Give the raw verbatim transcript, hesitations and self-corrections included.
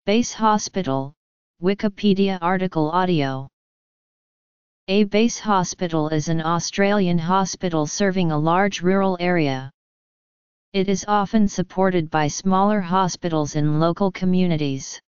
Base hospital, Wikipedia article audio. A base hospital is an Australian hospital serving a large rural area. It is often supported by smaller hospitals in local communities.